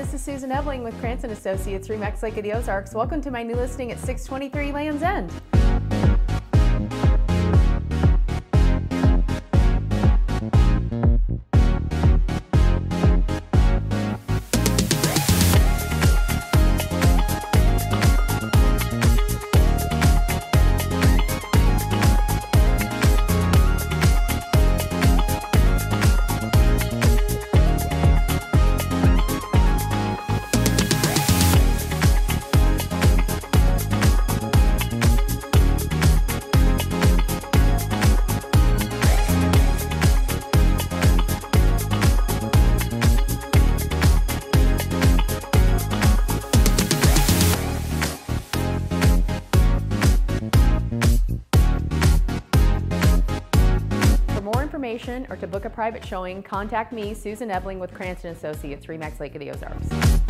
this is Susan Ebling with Cranston Associates, Remax Lake of the Ozarks. Welcome to my new listing at 623 Land's End. For more information or to book a private showing, contact me, Susan Ebling with Cranston Associates, Remax Lake of the Ozarks.